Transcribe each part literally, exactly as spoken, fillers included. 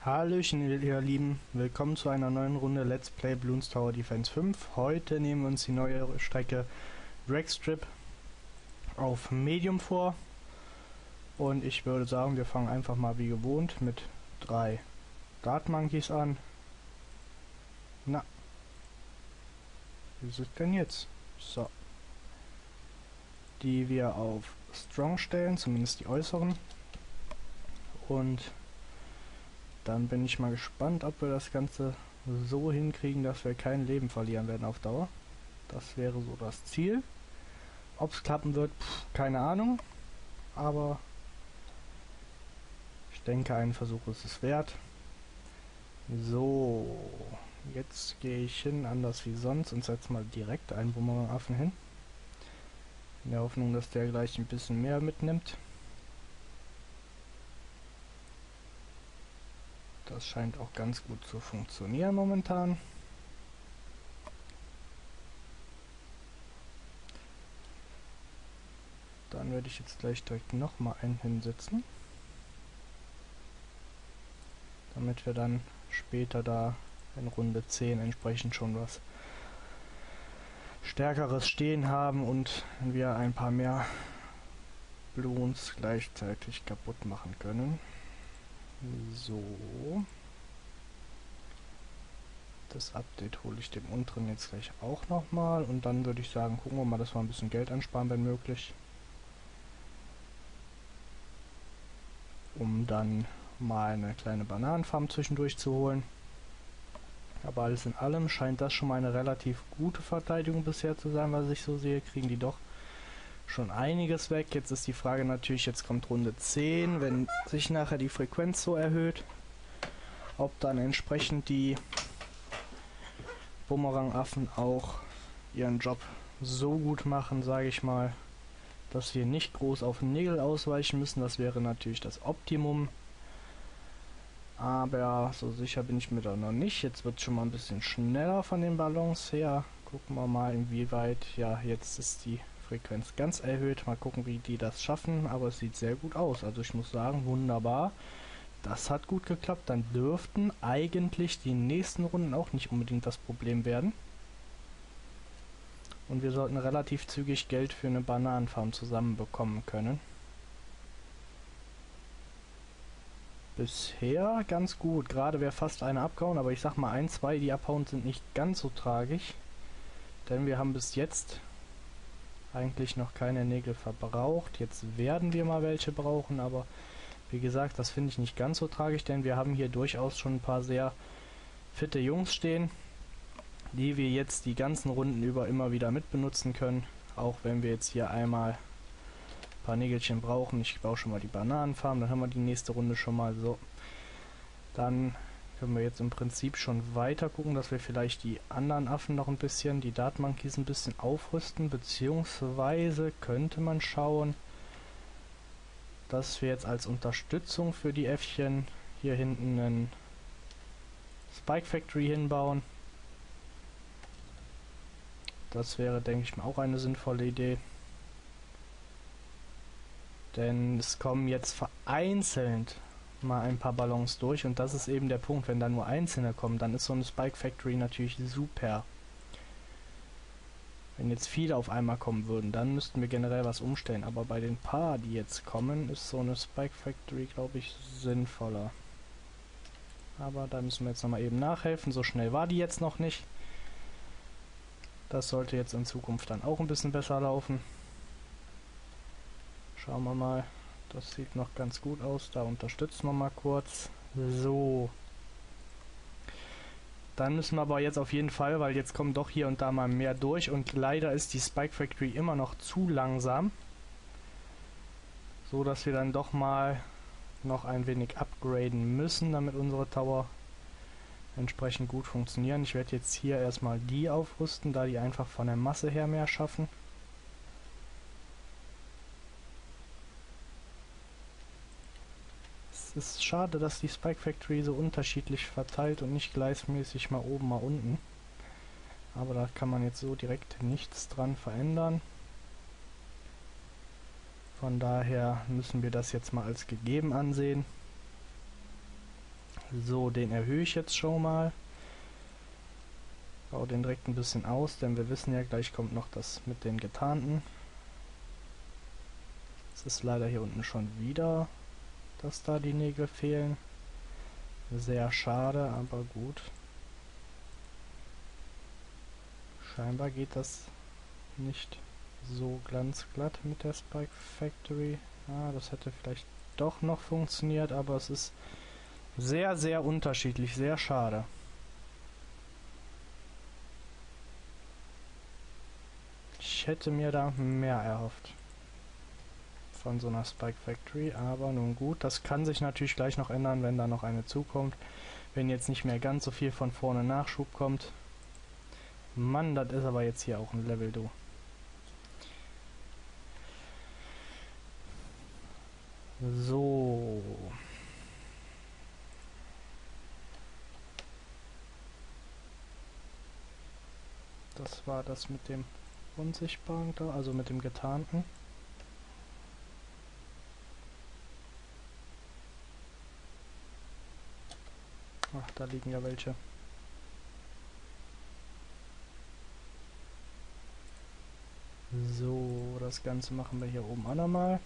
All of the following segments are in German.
Hallöchen ihr Lieben, willkommen zu einer neuen Runde Let's Play Bloons Tower Defense fünf. Heute nehmen wir uns die neue Strecke Dragstrip auf Medium vor. Und ich würde sagen, wir fangen einfach mal wie gewohnt mit drei Dart Monkeys an. Na, wie ist es denn jetzt? So. Die wir auf Strong stellen, zumindest die äußeren. Und dann bin ich mal gespannt, ob wir das Ganze so hinkriegen, dass wir kein Leben verlieren werden auf Dauer. Das wäre so das Ziel. Ob es klappen wird, pff, keine Ahnung. Aber ich denke, ein Versuch ist es wert. So, jetzt gehe ich hin, anders wie sonst, und setze mal direkt einen Bumerang-Affen hin. In der Hoffnung, dass der gleich ein bisschen mehr mitnimmt. Das scheint auch ganz gut zu funktionieren momentan. Dann werde ich jetzt gleich direkt nochmal einen hinsetzen. Damit wir dann später da in Runde zehn entsprechend schon was Stärkeres stehen haben und wir ein paar mehr Bloons gleichzeitig kaputt machen können. So. Das Update hole ich dem unteren jetzt gleich auch nochmal und dann würde ich sagen, gucken wir mal, dass wir ein bisschen Geld ansparen, wenn möglich. Um dann mal eine kleine Bananenfarm zwischendurch zu holen. Aber alles in allem scheint das schon mal eine relativ gute Verteidigung bisher zu sein, was ich so sehe. Kriegen die doch schon einiges weg. Jetzt ist die Frage natürlich, jetzt kommt Runde zehn, wenn sich nachher die Frequenz so erhöht, ob dann entsprechend die Bumerang-Affen auch ihren Job so gut machen, sage ich mal, dass wir nicht groß auf den Nägel ausweichen müssen. Das wäre natürlich das Optimum. Aber so sicher bin ich mir da noch nicht. Jetzt wird es schon mal ein bisschen schneller von den Ballons her. Gucken wir mal, inwieweit. Ja, jetzt ist die Frequenz ganz erhöht. Mal gucken, wie die das schaffen. Aber es sieht sehr gut aus. Also ich muss sagen, wunderbar. Das hat gut geklappt. Dann dürften eigentlich die nächsten Runden auch nicht unbedingt das Problem werden. Und wir sollten relativ zügig Geld für eine Bananenfarm zusammenbekommen können. Bisher ganz gut. Gerade wäre fast eine abgehauen, aber ich sag mal, ein, zwei, die abhauen, sind nicht ganz so tragisch. Denn wir haben bis jetzt eigentlich noch keine Nägel verbraucht. Jetzt werden wir mal welche brauchen, aber wie gesagt, das finde ich nicht ganz so tragisch, denn wir haben hier durchaus schon ein paar sehr fitte Jungs stehen, die wir jetzt die ganzen Runden über immer wieder mitbenutzen können. Auch wenn wir jetzt hier einmal paar Nägelchen brauchen. Ich baue schon mal die Bananenfarm, dann haben wir die nächste Runde schon mal so. Dann können wir jetzt im Prinzip schon weiter gucken, dass wir vielleicht die anderen Affen noch ein bisschen, die Dart Monkeys ein bisschen aufrüsten, beziehungsweise könnte man schauen, dass wir jetzt als Unterstützung für die Äffchen hier hinten einen Spike Factory hinbauen. Das wäre, denke ich mal, auch eine sinnvolle Idee. Denn es kommen jetzt vereinzelt mal ein paar Ballons durch und das ist eben der Punkt, wenn da nur einzelne kommen, dann ist so eine Spike Factory natürlich super. Wenn jetzt viele auf einmal kommen würden, dann müssten wir generell was umstellen, aber bei den paar, die jetzt kommen, ist so eine Spike Factory, glaube ich, sinnvoller. Aber da müssen wir jetzt nochmal eben nachhelfen, so schnell war die jetzt noch nicht. Das sollte jetzt in Zukunft dann auch ein bisschen besser laufen. Schauen wir mal, das sieht noch ganz gut aus, da unterstützen wir mal kurz. So. Dann müssen wir aber jetzt auf jeden Fall, weil jetzt kommen doch hier und da mal mehr durch und leider ist die Spike Factory immer noch zu langsam. So dass wir dann doch mal noch ein wenig upgraden müssen, damit unsere Tower entsprechend gut funktionieren. Ich werde jetzt hier erstmal die aufrüsten, da die einfach von der Masse her mehr schaffen. Es ist schade, dass die Spike Factory so unterschiedlich verteilt und nicht gleichmäßig mal oben, mal unten. Aber da kann man jetzt so direkt nichts dran verändern. Von daher müssen wir das jetzt mal als gegeben ansehen. So, den erhöhe ich jetzt schon mal. Baue den direkt ein bisschen aus, denn wir wissen ja, gleich kommt noch das mit den Getarnten. Es ist leider hier unten schon wieder, dass da die Nägel fehlen. Sehr schade, aber gut. Scheinbar geht das nicht so glanzglatt mit der Spike Factory. Ah, das hätte vielleicht doch noch funktioniert, aber es ist sehr, sehr unterschiedlich, sehr schade. Ich hätte mir da mehr erhofft von so einer Spike Factory, aber nun gut, das kann sich natürlich gleich noch ändern, wenn da noch eine zukommt. Wenn jetzt nicht mehr ganz so viel von vorne Nachschub kommt. Mann, das ist aber jetzt hier auch ein Level, du. So. Das war das mit dem Unsichtbaren da, also mit dem Getarnten. Ach, da liegen ja welche. So, das Ganze machen wir hier oben auch nochmal.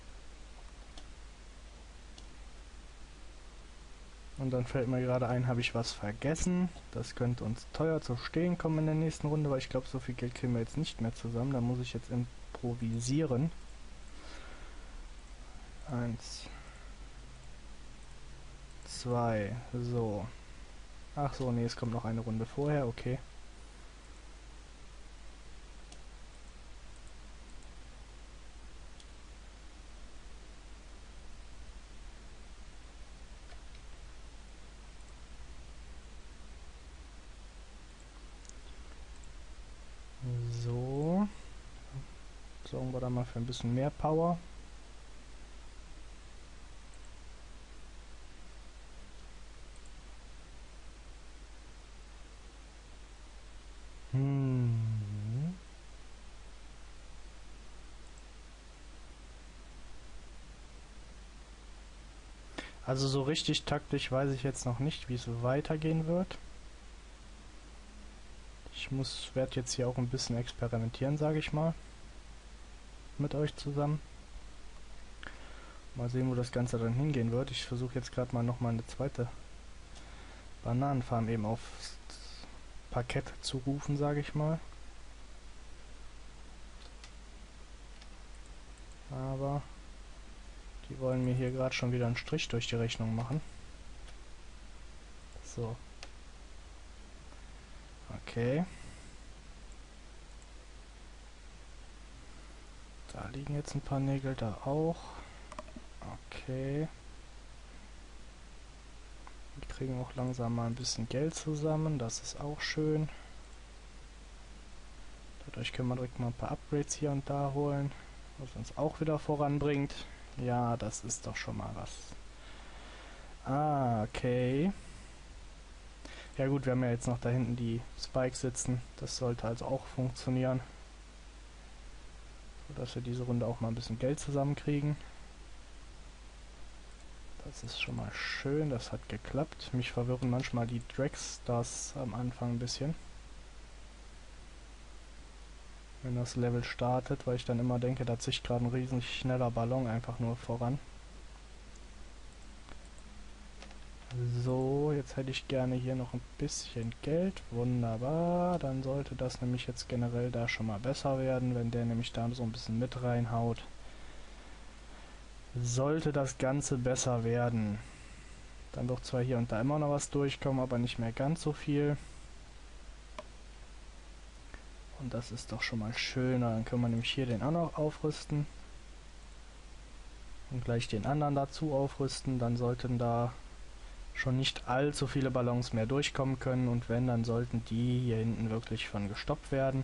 Und dann fällt mir gerade ein, habe ich was vergessen. Das könnte uns teuer zu stehen kommen in der nächsten Runde, weil ich glaube, so viel Geld kriegen wir jetzt nicht mehr zusammen. Da muss ich jetzt improvisieren. Eins. Zwei. So. Ach so, nee, es kommt noch eine Runde vorher, okay. So. Sorgen wir da mal für ein bisschen mehr Power. Hm. Also so richtig taktisch weiß ich jetzt noch nicht, wie es weitergehen wird. Ich muss, werde jetzt hier auch ein bisschen experimentieren, sage ich mal. Mit euch zusammen. Mal sehen, wo das Ganze dann hingehen wird. Ich versuche jetzt gerade mal nochmal eine zweite Bananenfarm eben aufs Parkett zu rufen, sage ich mal. Aber die wollen mir hier gerade schon wieder einen Strich durch die Rechnung machen. So. Okay. Da liegen jetzt ein paar Nägel, da auch. Okay. Wir kriegen auch langsam mal ein bisschen Geld zusammen, das ist auch schön. Dadurch können wir direkt mal ein paar Upgrades hier und da holen, was uns auch wieder voranbringt. Ja, das ist doch schon mal was. Ah, okay. Ja gut, wir haben ja jetzt noch da hinten die Spikes sitzen. Das sollte also auch funktionieren. Sodass wir diese Runde auch mal ein bisschen Geld zusammenkriegen. Das ist schon mal schön, das hat geklappt. Mich verwirren manchmal die Dragstars am Anfang ein bisschen. Wenn das Level startet, weil ich dann immer denke, da zieht gerade ein riesen schneller Ballon einfach nur voran. So, jetzt hätte ich gerne hier noch ein bisschen Geld. Wunderbar, dann sollte das nämlich jetzt generell da schon mal besser werden, wenn der nämlich da so ein bisschen mit reinhaut. Sollte das Ganze besser werden. Dann wird zwar hier und da immer noch was durchkommen, aber nicht mehr ganz so viel. Und das ist doch schon mal schöner. Dann können wir nämlich hier den auch noch aufrüsten. Und gleich den anderen dazu aufrüsten. Dann sollten da schon nicht allzu viele Ballons mehr durchkommen können. Und wenn, dann sollten die hier hinten wirklich von gestoppt werden.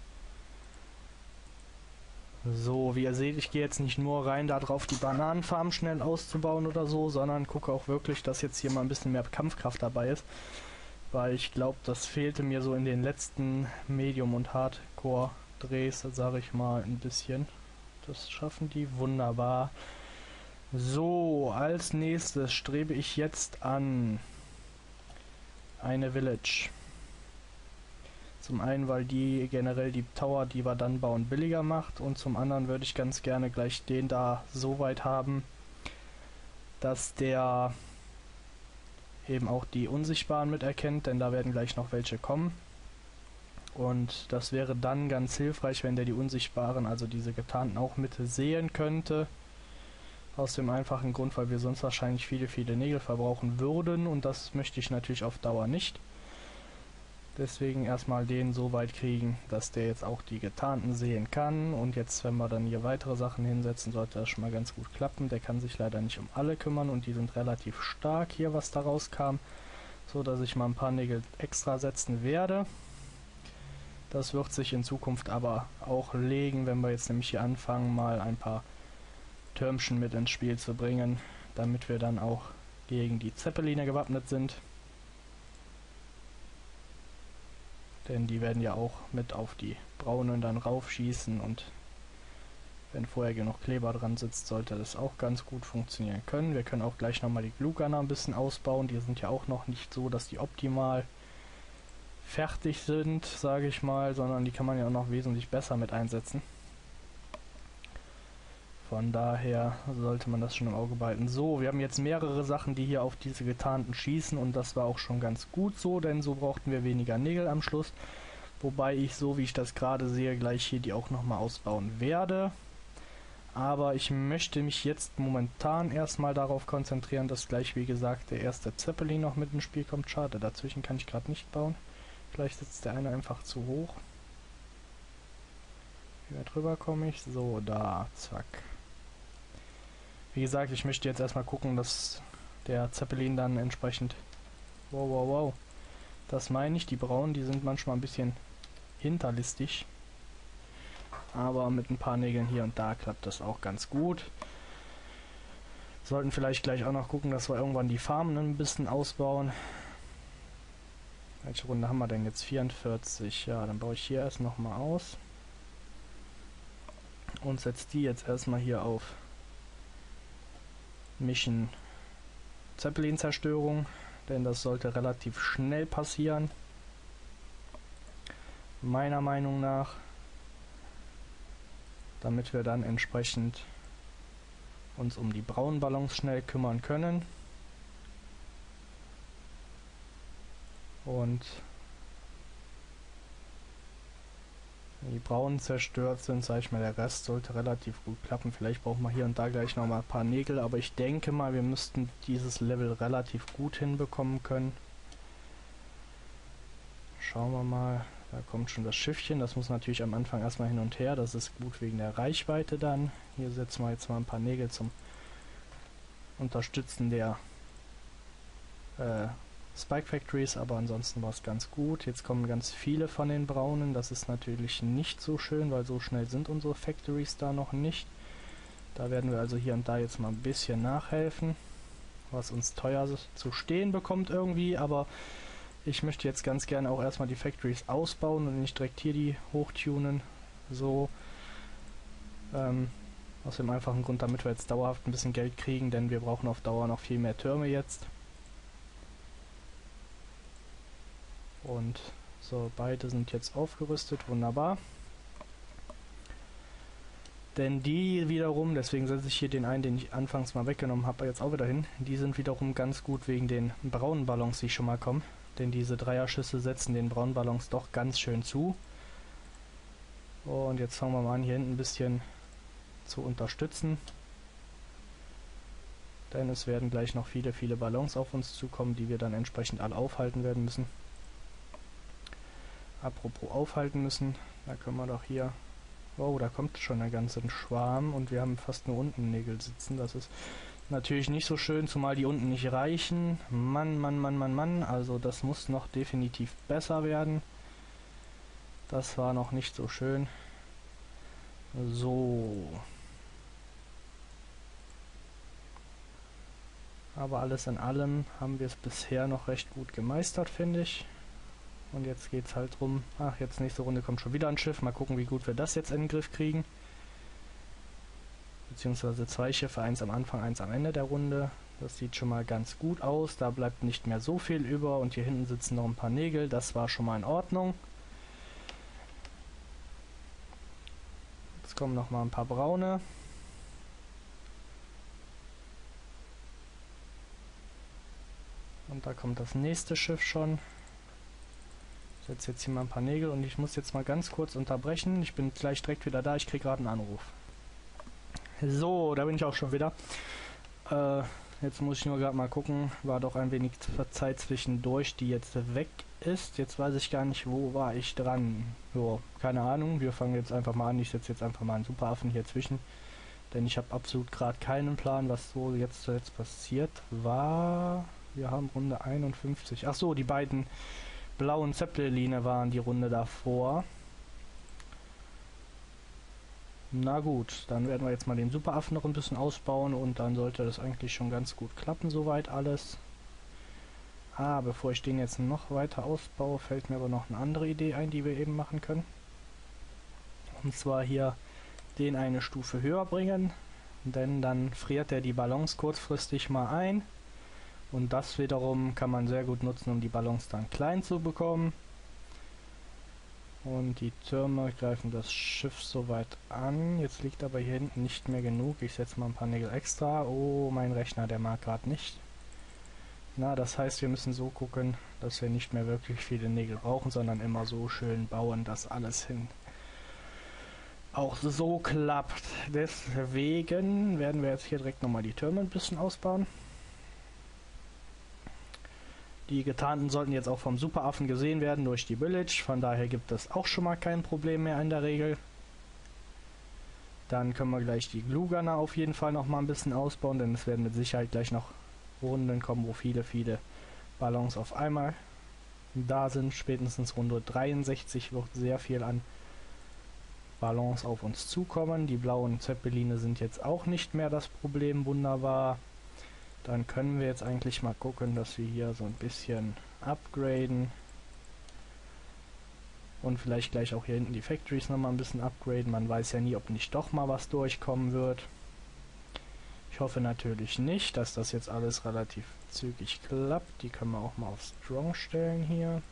So, wie ihr seht, ich gehe jetzt nicht nur rein darauf, die Bananenfarm schnell auszubauen oder so, sondern gucke auch wirklich, dass jetzt hier mal ein bisschen mehr Kampfkraft dabei ist. Weil ich glaube, das fehlte mir so in den letzten Medium- und Hardcore-Drehs, sage ich mal, ein bisschen. Das schaffen die wunderbar. So, als nächstes strebe ich jetzt an eine Village. Zum einen, weil die generell die Tower, die wir dann bauen, billiger macht, und zum anderen würde ich ganz gerne gleich den da so weit haben, dass der eben auch die Unsichtbaren miterkennt, denn da werden gleich noch welche kommen. Und das wäre dann ganz hilfreich, wenn der die Unsichtbaren, also diese Getarnten, auch mit sehen könnte. Aus dem einfachen Grund, weil wir sonst wahrscheinlich viele, viele Nägel verbrauchen würden, und das möchte ich natürlich auf Dauer nicht. Deswegen erstmal den so weit kriegen, dass der jetzt auch die Getarnten sehen kann. Und jetzt, wenn wir dann hier weitere Sachen hinsetzen, sollte das schon mal ganz gut klappen. Der kann sich leider nicht um alle kümmern und die sind relativ stark hier, was da rauskam. So, dass ich mal ein paar Nägel extra setzen werde. Das wird sich in Zukunft aber auch legen, wenn wir jetzt nämlich hier anfangen, mal ein paar Türmchen mit ins Spiel zu bringen, damit wir dann auch gegen die Zeppeline gewappnet sind. Denn die werden ja auch mit auf die Braunen dann raufschießen, und wenn vorher genug Kleber dran sitzt, sollte das auch ganz gut funktionieren können. Wir können auch gleich nochmal die Glue-Gunner ein bisschen ausbauen. Die sind ja auch noch nicht so, dass die optimal fertig sind, sage ich mal, sondern die kann man ja auch noch wesentlich besser mit einsetzen. Von daher sollte man das schon im Auge behalten. So, wir haben jetzt mehrere Sachen, die hier auf diese Getarnten schießen, und das war auch schon ganz gut so, denn so brauchten wir weniger Nägel am Schluss. Wobei ich, so wie ich das gerade sehe, gleich hier die auch nochmal ausbauen werde. Aber ich möchte mich jetzt momentan erstmal darauf konzentrieren, dass gleich, wie gesagt, der erste Zeppelin noch mit ins Spiel kommt. Schade, dazwischen kann ich gerade nicht bauen. Vielleicht sitzt der eine einfach zu hoch. Hier drüber komme ich. So, da, zack. Wie gesagt, ich möchte jetzt erstmal gucken, dass der Zeppelin dann entsprechend... Wow, wow, wow. Das meine ich, die Braunen, die sind manchmal ein bisschen hinterlistig. Aber mit ein paar Nägeln hier und da klappt das auch ganz gut. Sollten vielleicht gleich auch noch gucken, dass wir irgendwann die Farmen ein bisschen ausbauen. Welche Runde haben wir denn jetzt? vierundvierzig. Ja, dann baue ich hier erst nochmal aus. Und setze die jetzt erstmal hier auf Mission Zeppelin-Zerstörung. Denn das sollte relativ schnell passieren. Meiner Meinung nach. Damit wir dann entsprechend uns um die braunen Ballons schnell kümmern können. Und wenn die braunen zerstört sind, sage ich mal, der Rest sollte relativ gut klappen. Vielleicht brauchen wir hier und da gleich noch mal ein paar Nägel, aber ich denke mal, wir müssten dieses Level relativ gut hinbekommen können. Schauen wir mal, da kommt schon das Schiffchen. Das muss natürlich am Anfang erstmal hin und her. Das ist gut wegen der Reichweite dann. Hier setzen wir jetzt mal ein paar Nägel zum Unterstützen der äh, Spike Factories, aber ansonsten war es ganz gut. Jetzt kommen ganz viele von den Braunen. Das ist natürlich nicht so schön, weil so schnell sind unsere Factories da noch nicht. Da werden wir also hier und da jetzt mal ein bisschen nachhelfen, was uns teuer zu stehen bekommt irgendwie, aber ich möchte jetzt ganz gerne auch erstmal die Factories ausbauen und nicht direkt hier die hochtunen. So, ähm, aus dem einfachen Grund, damit wir jetzt dauerhaft ein bisschen Geld kriegen, denn wir brauchen auf Dauer noch viel mehr Türme jetzt. Und so, beide sind jetzt aufgerüstet, wunderbar. Denn die wiederum, deswegen setze ich hier den einen, den ich anfangs mal weggenommen habe, jetzt auch wieder hin. Die sind wiederum ganz gut wegen den braunen Ballons, die schon mal kommen. Denn diese Dreierschüsse setzen den braunen Ballons doch ganz schön zu. Und jetzt fangen wir mal an, hier hinten ein bisschen zu unterstützen. Denn es werden gleich noch viele, viele Ballons auf uns zukommen, die wir dann entsprechend alle aufhalten werden müssen. Apropos aufhalten müssen, da können wir doch hier... Oh, da kommt schon ein ganzer Schwarm und wir haben fast nur unten Nägel sitzen. Das ist natürlich nicht so schön, zumal die unten nicht reichen. Mann, Mann, Mann, Mann, Mann. Also das muss noch definitiv besser werden. Das war noch nicht so schön. So. Aber alles in allem haben wir es bisher noch recht gut gemeistert, finde ich. Und jetzt geht's halt drum. Ach, jetzt nächste Runde kommt schon wieder ein Schiff. Mal gucken, wie gut wir das jetzt in den Griff kriegen. beziehungsweise zwei Schiffe, eins am Anfang, eins am Ende der Runde. Das sieht schon mal ganz gut aus, da bleibt nicht mehr so viel über und hier hinten sitzen noch ein paar Nägel, das war schon mal in Ordnung. Jetzt kommen noch mal ein paar braune. Und da kommt das nächste Schiff schon. Ich setze jetzt hier mal ein paar Nägel und ich muss jetzt mal ganz kurz unterbrechen. Ich bin gleich direkt wieder da, ich kriege gerade einen Anruf. So, da bin ich auch schon wieder. Äh, jetzt muss ich nur gerade mal gucken. War doch ein wenig Zeit zwischendurch, die jetzt weg ist. Jetzt weiß ich gar nicht, wo war ich dran. Jo, keine Ahnung. Wir fangen jetzt einfach mal an. Ich setze jetzt einfach mal einen Superaffen hier zwischen. Denn ich habe absolut gerade keinen Plan, was so jetzt zuletzt passiert war. Wir haben Runde einundfünfzig. Ach so, die beiden blauen Zeppeline waren die Runde davor. Na gut, dann werden wir jetzt mal den Superaffen noch ein bisschen ausbauen und dann sollte das eigentlich schon ganz gut klappen, soweit alles. Ah, bevor ich den jetzt noch weiter ausbaue, fällt mir aber noch eine andere Idee ein, die wir eben machen können. Und zwar hier den eine Stufe höher bringen, denn dann friert er die Ballons kurzfristig mal ein. Und das wiederum kann man sehr gut nutzen, um die Ballons dann klein zu bekommen. Und die Türme greifen das Schiff soweit an. Jetzt liegt aber hier hinten nicht mehr genug. Ich setze mal ein paar Nägel extra. Oh, mein Rechner, der mag gerade nicht. Na, das heißt, wir müssen so gucken, dass wir nicht mehr wirklich viele Nägel brauchen, sondern immer so schön bauen, dass alles hin auch so klappt. Deswegen werden wir jetzt hier direkt nochmal die Türme ein bisschen ausbauen. Die Getarnten sollten jetzt auch vom Superaffen gesehen werden durch die Village, von daher gibt es auch schon mal kein Problem mehr in der Regel. Dann können wir gleich die Glue Gunner auf jeden Fall noch mal ein bisschen ausbauen, denn es werden mit Sicherheit gleich noch Runden kommen, wo viele, viele Ballons auf einmal da sind. Spätestens Runde dreiundsechzig wird sehr viel an Ballons auf uns zukommen. Die blauen Zeppeline sind jetzt auch nicht mehr das Problem, wunderbar. Dann können wir jetzt eigentlich mal gucken, dass wir hier so ein bisschen upgraden. Und vielleicht gleich auch hier hinten die Factories nochmal ein bisschen upgraden. Man weiß ja nie, ob nicht doch mal was durchkommen wird. Ich hoffe natürlich nicht, dass das jetzt alles relativ zügig klappt. Die können wir auch mal auf Strong stellen hier.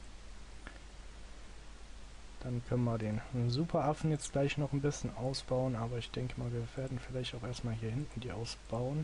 Dann können wir den Superaffen jetzt gleich noch ein bisschen ausbauen. Aber ich denke mal, wir werden vielleicht auch erstmal hier hinten die ausbauen.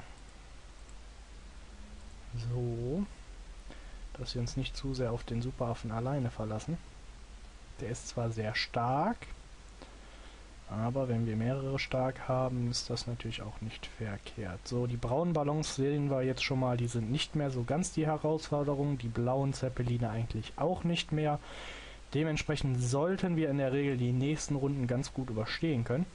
So, dass wir uns nicht zu sehr auf den Superaffen alleine verlassen. Der ist zwar sehr stark, aber wenn wir mehrere stark haben, ist das natürlich auch nicht verkehrt. So, die braunen Ballons sehen wir jetzt schon mal, die sind nicht mehr so ganz die Herausforderung. Die blauen Zeppeline eigentlich auch nicht mehr. Dementsprechend sollten wir in der Regel die nächsten Runden ganz gut überstehen können.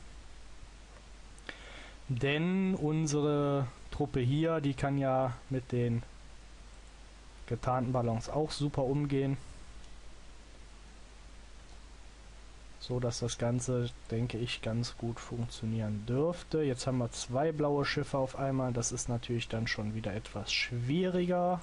Denn unsere Truppe hier, die kann ja mit den getarnten Ballons auch super umgehen. So dass das Ganze, denke ich, ganz gut funktionieren dürfte. Jetzt haben wir zwei blaue Schiffe auf einmal. Das ist natürlich dann schon wieder etwas schwieriger.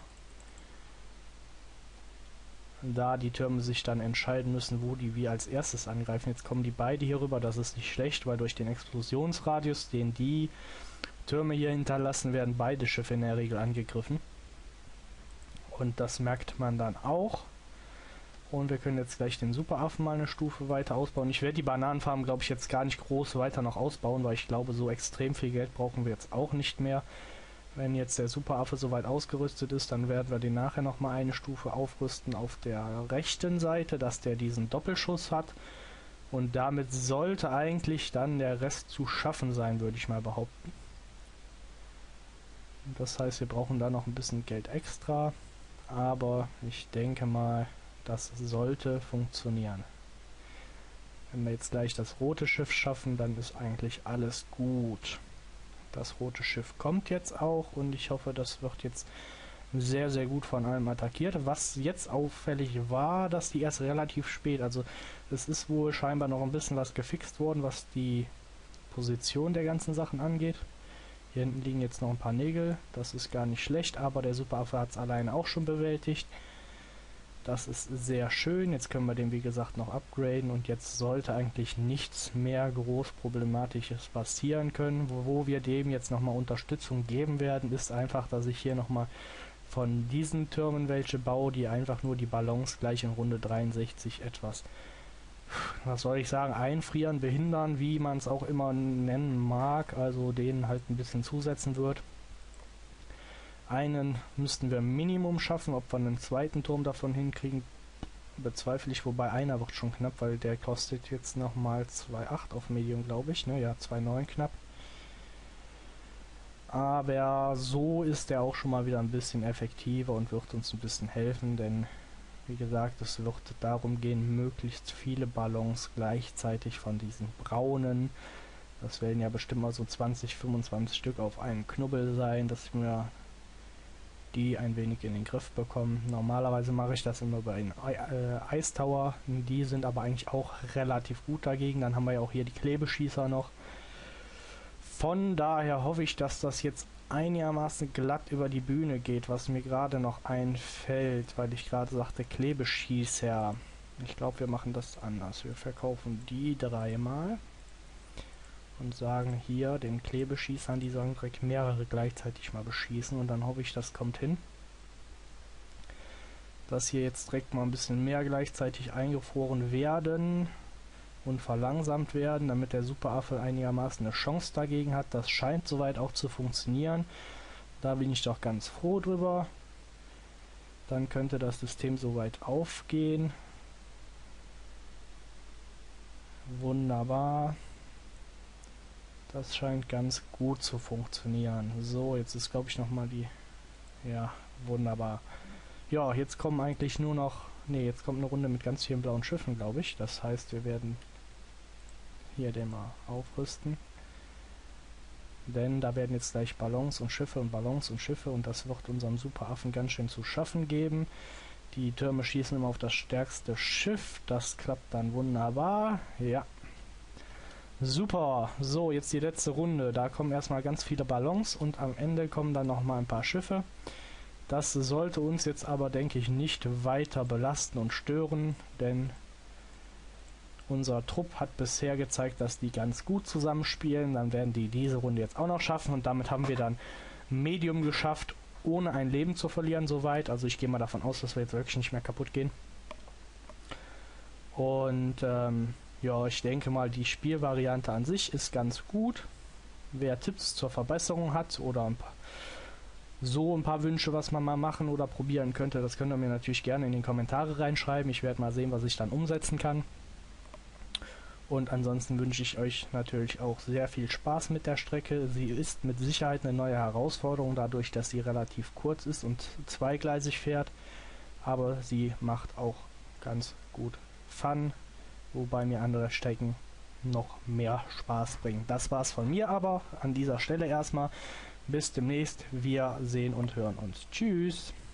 Da die Türme sich dann entscheiden müssen, wo die wie als erstes angreifen. Jetzt kommen die beide hier rüber, das ist nicht schlecht, weil durch den Explosionsradius, den die Türme hier hinterlassen, werden beide Schiffe in der Regel angegriffen. Und das merkt man dann auch. Und wir können jetzt gleich den Superaffen mal eine Stufe weiter ausbauen. Ich werde die Bananenfarm, glaube ich, jetzt gar nicht groß weiter noch ausbauen, weil ich glaube, so extrem viel Geld brauchen wir jetzt auch nicht mehr. Wenn jetzt der Superaffe soweit ausgerüstet ist, dann werden wir den nachher nochmal eine Stufe aufrüsten auf der rechten Seite, dass der diesen Doppelschuss hat. Und damit sollte eigentlich dann der Rest zu schaffen sein, würde ich mal behaupten. Das heißt, wir brauchen da noch ein bisschen Geld extra. Aber ich denke mal, das sollte funktionieren. Wenn wir jetzt gleich das rote Schiff schaffen, dann ist eigentlich alles gut. Das rote Schiff kommt jetzt auch und ich hoffe, das wird jetzt sehr, sehr gut von allem attackiert. Was jetzt auffällig war, dass die erst relativ spät, also es ist wohl scheinbar noch ein bisschen was gefixt worden, was die Position der ganzen Sachen angeht. Hier hinten liegen jetzt noch ein paar Nägel, das ist gar nicht schlecht, aber der Superaffe hat es alleine auch schon bewältigt. Das ist sehr schön. Jetzt können wir den wie gesagt noch upgraden und jetzt sollte eigentlich nichts mehr groß Problematisches passieren können. Wo, wo wir dem jetzt nochmal Unterstützung geben werden, ist einfach, dass ich hier nochmal von diesen Türmen welche baue, die einfach nur die Ballons gleich in Runde dreiundsechzig etwas, was soll ich sagen, einfrieren, behindern, wie man es auch immer nennen mag, also denen halt ein bisschen zusetzen wird. Einen müssten wir Minimum schaffen, ob wir einen zweiten Turm davon hinkriegen, bezweifle ich, wobei einer wird schon knapp, weil der kostet jetzt nochmal zwei Komma acht auf Medium, glaube ich, ne, ja, zwei Komma neun knapp. Aber so ist der auch schon mal wieder ein bisschen effektiver und wird uns ein bisschen helfen, denn wie gesagt, es wird darum gehen, möglichst viele Ballons gleichzeitig von diesen braunen, das werden ja bestimmt mal so zwanzig, fünfundzwanzig Stück auf einen Knubbel sein, dass wir die ein wenig in den Griff bekommen. Normalerweise mache ich das immer über einen äh, Ice Tower, die sind aber eigentlich auch relativ gut dagegen. Dann haben wir ja auch hier die Klebeschießer noch. Von daher hoffe ich, dass das jetzt einigermaßen glatt über die Bühne geht, was mir gerade noch einfällt, weil ich gerade sagte Klebeschießer. Ich glaube, wir machen das anders. Wir verkaufen die dreimal und sagen hier den Klebeschießern, die sollen direkt mehrere gleichzeitig mal beschießen und dann hoffe ich, das kommt hin. Dass hier jetzt direkt mal ein bisschen mehr gleichzeitig eingefroren werden und verlangsamt werden, damit der Superaffe einigermaßen eine Chance dagegen hat. Das scheint soweit auch zu funktionieren. Da bin ich doch ganz froh drüber. Dann könnte das System soweit aufgehen. Wunderbar. Das scheint ganz gut zu funktionieren. So, jetzt ist glaube ich nochmal die... Ja, wunderbar. Ja, jetzt kommen eigentlich nur noch... Ne, jetzt kommt eine Runde mit ganz vielen blauen Schiffen, glaube ich. Das heißt, wir werden hier den mal aufrüsten. Denn da werden jetzt gleich Ballons und Schiffe und Ballons und Schiffe und das wird unserem Superaffen ganz schön zu schaffen geben. Die Türme schießen immer auf das stärkste Schiff. Das klappt dann wunderbar. Ja. Super, so jetzt die letzte Runde, da kommen erstmal ganz viele Ballons und am Ende kommen dann nochmal ein paar Schiffe. Das sollte uns jetzt aber, denke ich, nicht weiter belasten und stören, denn unser Trupp hat bisher gezeigt, dass die ganz gut zusammenspielen. Dann werden die diese Runde jetzt auch noch schaffen und damit haben wir dann Medium geschafft, ohne ein Leben zu verlieren soweit. Also ich gehe mal davon aus, dass wir jetzt wirklich nicht mehr kaputt gehen. Und ähm, ja, ich denke mal, die Spielvariante an sich ist ganz gut. Wer Tipps zur Verbesserung hat oder ein paar, so ein paar Wünsche, was man mal machen oder probieren könnte, das könnt ihr mir natürlich gerne in die Kommentare reinschreiben. Ich werde mal sehen, was ich dann umsetzen kann. Und ansonsten wünsche ich euch natürlich auch sehr viel Spaß mit der Strecke. Sie ist mit Sicherheit eine neue Herausforderung, dadurch, dass sie relativ kurz ist und zweigleisig fährt. Aber sie macht auch ganz gut Fun, wobei mir andere Strecken noch mehr Spaß bringen. Das war's von mir aber an dieser Stelle erstmal. Bis demnächst. Wir sehen und hören uns. Tschüss.